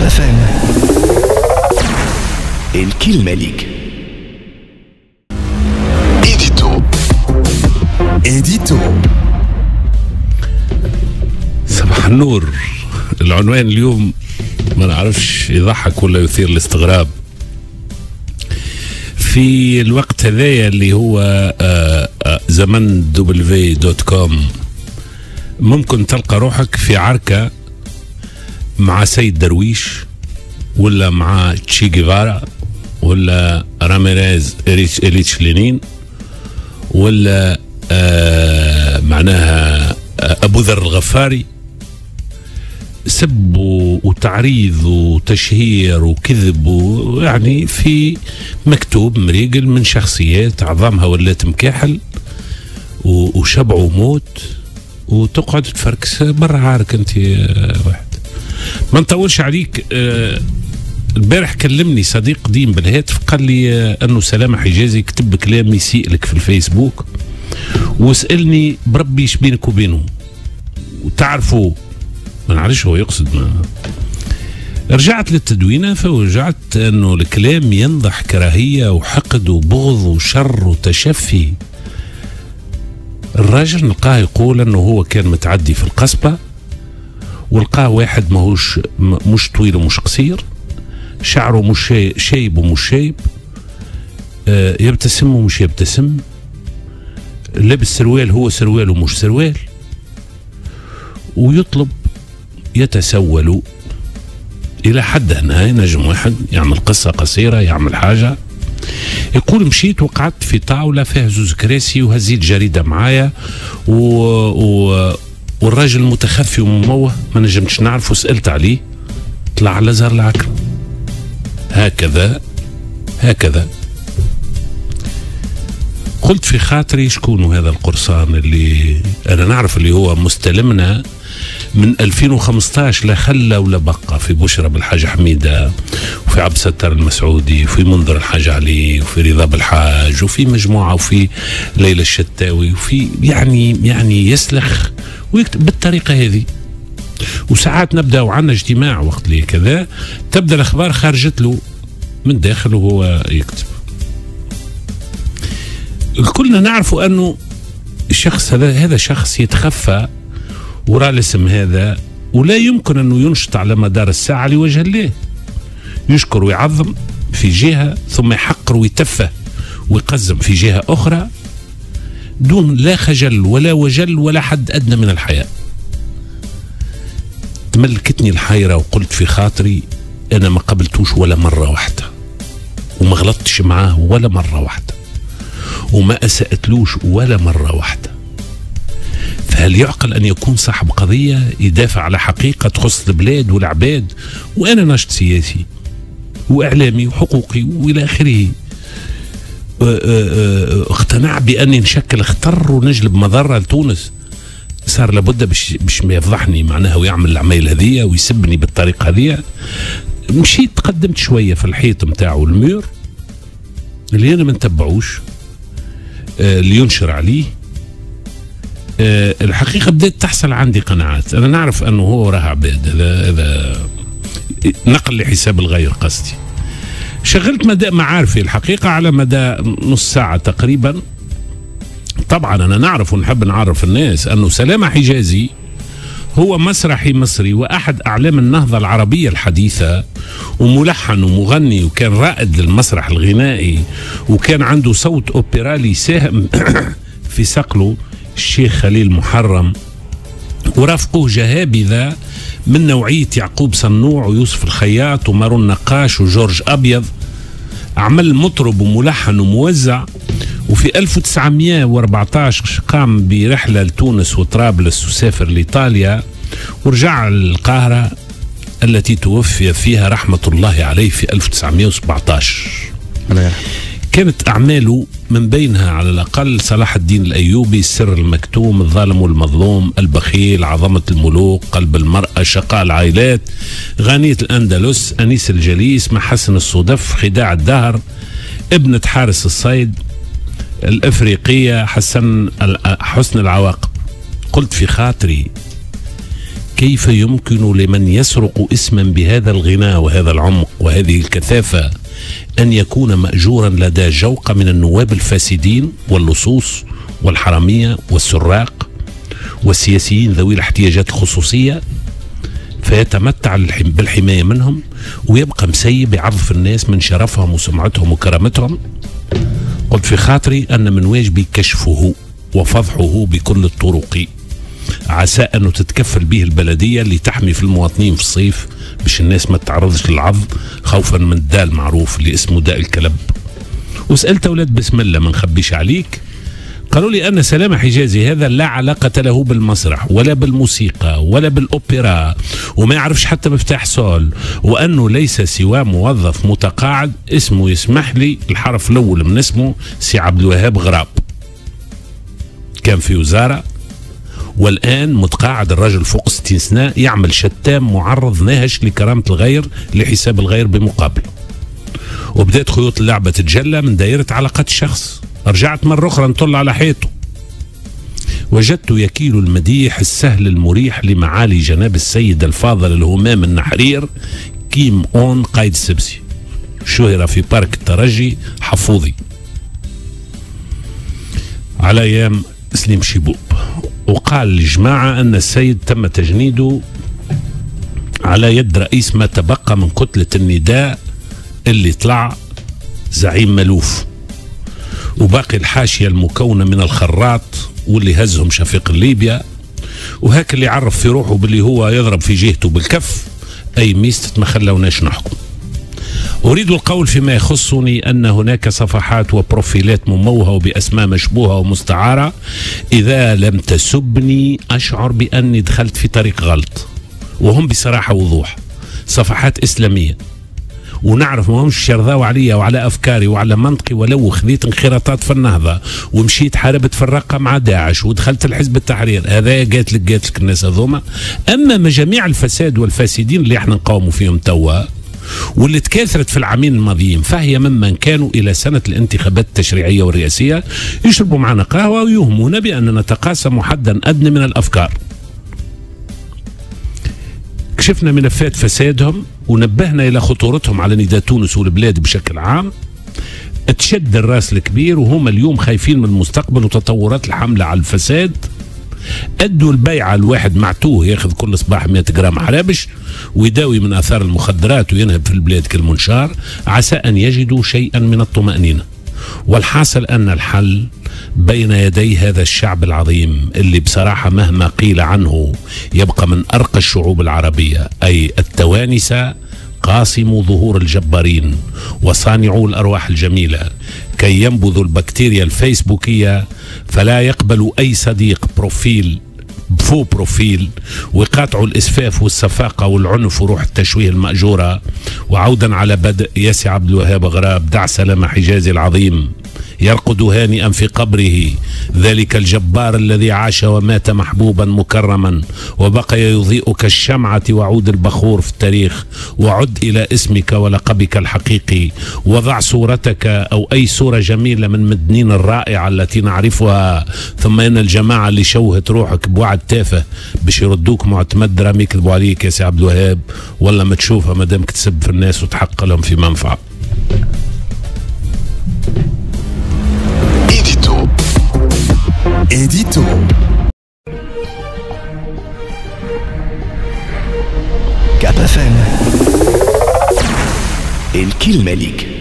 FM. الكلمة ليك. إيديتو. صباح النور. العنوان اليوم ما نعرفش يضحك ولا يثير الاستغراب. في الوقت هذايا اللي هو زمن www.com ممكن تلقى روحك في عركة مع سيد درويش ولا مع تشي جيفارا ولا راميريز إليتش لينين ولا معناها أبو ذر الغفاري. سب وتعريض وتشهير وكذب يعني في مكتوب مريقل من شخصيات عظامها ولات مكاحل وشبع وموت، وتقعد تفركس برا عارك انت واحد. ما نطولش عليك. البارح كلمني صديق قديم بالهاتف قال لي انه سلامة حجازي كتب كلام يسيء لك في الفيسبوك وسألني بربي ايش بينك وبينه وتعرفوا. ما نعرفش هو يقصد ما. رجعت للتدوينة فوجعت انه الكلام ينضح كراهية وحقد وبغض وشر وتشفي. الراجل نلقاه يقول انه هو كان متعدي في القصبة ولقاه واحد ماهوش مش طويل ومش قصير، شعره مش شايب ومش شايب، يبتسم ومش يبتسم، لابس سروال هو سروال ومش سروال، ويطلب يتسول إلى حد هنا. نجم واحد يعمل قصة قصيرة يعمل حاجة. يقول مشيت وقعدت في طاولة فيها زوز كراسي وهزيت جريدة معايا والراجل متخفي ومموه ما نجمتش نعرف وسألت عليه طلع على زهر العكرم. هكذا قلت في خاطري شكون هذا القرصان اللي أنا نعرف اللي هو مستلمنا من 2015 لا خلى ولا بقى في بشرى بالحاج حميدة وفي عبد الستار المسعودي وفي منذر الحاج علي وفي رضا بالحاج وفي مجموعة وفي ليلى الشتاوي وفي يعني يسلخ ويكتب بالطريقة هذه. وساعات نبدأ وعنا اجتماع وقت لي كذا تبدأ الأخبار خارجت له من داخل وهو يكتب. كلنا نعرف أنه الشخص هذا شخص يتخفى وراء الاسم هذا ولا يمكن أنه ينشط على مدار الساعة لوجه الله. يشكر ويعظم في جهة ثم يحقر ويتفه ويقزم في جهة أخرى دون لا خجل ولا وجل ولا حد أدنى من الحياة. تملكتني الحيرة وقلت في خاطري أنا ما قبلتوش ولا مرة واحدة وما غلطتش معاه ولا مرة واحدة وما أسأتلوش ولا مرة واحدة. فهل يعقل أن يكون صاحب قضية يدافع على حقيقة تخص البلاد والعباد وأنا ناشط سياسي وإعلامي وحقوقي وإلى آخره اقتنع بأني نشكل خطر ونجلب مضرة لتونس؟ صار لابد باش ما يفضحني معناها ويعمل العمايل هذية ويسبني بالطريقة هذية. مشيت تقدمت شوية في الحيط متاعه المير اللي أنا ما نتبعوش اللي ينشر عليه. الحقيقة بدأت تحصل عندي قناعات. أنا نعرف أنه هو راه عباد، هذا نقل لحساب الغير قصدي. شغلت مدى معارفي الحقيقة على مدى نص ساعة تقريبا. طبعا أنا نعرف ونحب نعرف الناس أنه سلامة حجازي هو مسرحي مصري وأحد أعلام النهضة العربية الحديثة وملحن ومغني وكان رائد للمسرح الغنائي وكان عنده صوت أوبرالي ساهم في صقله الشيخ خليل محرم ورافقوه جهابذة من نوعية يعقوب صنوع ويوسف الخياط ومارون نقاش وجورج أبيض. عمل مطرب وملحن وموزع. وفي 1914 قام برحلة لتونس وطرابلس وسافر لإيطاليا ورجع للقاهرة التي توفي فيها رحمة الله عليه في 1917. كانت أعماله من بينها على الأقل صلاح الدين الأيوبي، السر المكتوم، الظالم والمظلوم، البخيل، عظمة الملوك، قلب المرأة، شقاء العائلات، غانية الأندلس، أنيس الجليس، محسن الصدف، خداع الدهر، ابنة حارس الصيد، الأفريقية، حسن العواقب. قلت في خاطري كيف يمكن لمن يسرق اسما بهذا الغناء وهذا العمق وهذه الكثافة أن يكون مأجورا لدى جوقة من النواب الفاسدين واللصوص والحرامية والسراق والسياسيين ذوي الاحتياجات الخصوصية، فيتمتع بالحماية منهم ويبقى مسيب يعرف الناس من شرفهم وسمعتهم وكرامتهم؟ قلت في خاطري أن من واجبي كشفه وفضحه بكل الطرق، عسى أنه تتكفل به البلدية اللي تحمي في المواطنين في الصيف باش الناس ما تتعرضش للعض خوفا من الداء معروف اللي اسمه داء الكلب. وسألت أولاد بسم الله ما نخبيش عليك، قالوا لي أن سلامة حجازي هذا لا علاقة له بالمسرح ولا بالموسيقى ولا بالأوبرا وما يعرفش حتى مفتاح سول، وأنه ليس سوى موظف متقاعد اسمه يسمح لي الحرف الأول من اسمه سي عبد الوهاب غراب، كان في وزارة والآن متقاعد الرجل فوق 60 سنة، يعمل شتام معرض ناهش لكرامة الغير لحساب الغير بمقابل. وبدأت خيوط اللعبة تتجلى من دائرة علاقات الشخص. رجعت مرة أخرى نطل على حيطه، وجدت يكيل المديح السهل المريح لمعالي جناب السيد الفاضل الهمام النحرير كيم أون قايد السبسي، شهر في بارك الترجي حفوظي على أيام سليم شيبوب، وقال لجماعة أن السيد تم تجنيده على يد رئيس ما تبقى من كتلة النداء اللي طلع زعيم ملوف، وباقي الحاشية المكونة من الخراط واللي هزهم شفيق ليبيا، وهاك اللي عرف في روحه باللي هو يضرب في جهته بالكف أي ميست ما خلوناش نحكم. أريد القول فيما يخصني أن هناك صفحات وبروفيلات مموهة بأسماء مشبوهة ومستعارة إذا لم تسبني أشعر بأني دخلت في طريق غلط، وهم بصراحة وضوح صفحات إسلامية، ونعرف ما همش شرذاو عليا وعلى أفكاري وعلى منطقي، ولو خذيت انخراطات في النهضة ومشيت حاربت في الرقة مع داعش ودخلت الحزب التحرير، هذا قالت لك الناس هذوما. أما مجاميع الفساد والفاسدين اللي احنا نقاوموا فيهم توا واللي تكاثرت في العامين الماضيين، فهي ممن كانوا إلى سنة الانتخابات التشريعية والرئاسية يشربوا معنا قهوة ويوهمون بأننا نتقاسم حدا أدنى من الأفكار. كشفنا ملفات فسادهم ونبهنا إلى خطورتهم على نداء تونس والبلاد بشكل عام. تشد الراس الكبير وهم اليوم خايفين من المستقبل وتطورات الحملة على الفساد. أدوا البيعة الواحد معتوه ياخذ كل صباح 100 جرام حرابش ويداوي من آثار المخدرات وينهب في البلاد كالمنشار، عسى أن يجدوا شيئا من الطمأنينة. والحاصل أن الحل بين يدي هذا الشعب العظيم اللي بصراحة مهما قيل عنه يبقى من أرقى الشعوب العربية، أي التوانسة قاسموا ظهور الجبارين وصانعوا الأرواح الجميلة كي ينبذوا البكتيريا الفيسبوكية، فلا يقبل أي صديق بروفيل بفو بروفيل ويقاطعوا الإسفاف والسفاقة والعنف وروح التشويه المأجورة. وعودا على بدء ياسي عبد الوهاب غراب، دع سلامة حجازي العظيم يرقد هانئا في قبره ذلك الجبار الذي عاش ومات محبوبا مكرما وبقي يضيء كالشمعة وعود البخور في التاريخ. وعد إلى اسمك ولقبك الحقيقي، وضع صورتك أو أي صورة جميلة من مدنين الرائعة التي نعرفها، ثم إن الجماعة اللي شوهت روحك بوعد تافه باش يردوك معتمد رامي يكذبوا عليك يا سي عبد الوهاب، ولا ما تشوفها مادامك تسب في الناس وتحقق لهم في منفعة. إيديتو كاب FM الكلمة ليك.